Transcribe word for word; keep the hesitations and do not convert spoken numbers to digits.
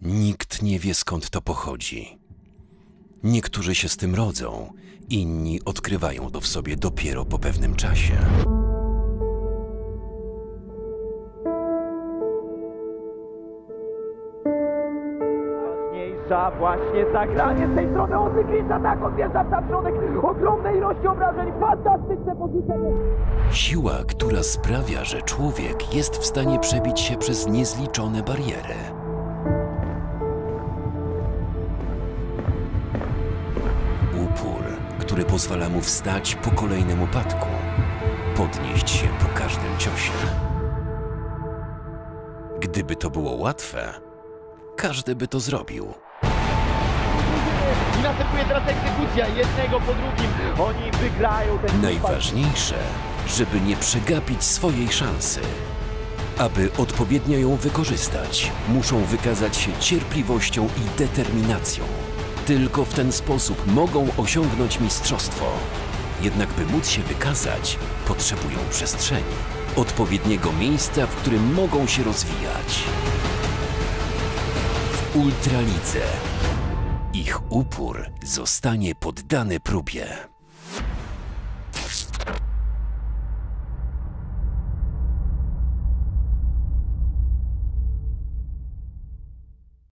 Nikt nie wie, skąd to pochodzi. Niektórzy się z tym rodzą, inni odkrywają to w sobie dopiero po pewnym czasie. Ważniejsza właśnie zagranie z tej strony od Wyglicza, tak odwierza tam środek ogromnej ilości obrażeń, fantastyczne pozycje. Siła, która sprawia, że człowiek jest w stanie przebić się przez niezliczone bariery. Upór, który pozwala mu wstać po kolejnym upadku, podnieść się po każdym ciosie. Gdyby to było łatwe, każdy by to zrobił. I następuje teraz egzekucja jednego po drugim. Oni wygrają ten Najważniejsze, żeby nie przegapić swojej szansy. Aby odpowiednio ją wykorzystać, muszą wykazać się cierpliwością i determinacją. Tylko w ten sposób mogą osiągnąć mistrzostwo. Jednak by móc się wykazać, potrzebują przestrzeni, odpowiedniego miejsca, w którym mogą się rozwijać. W Ultralidze ich upór zostanie poddany próbie.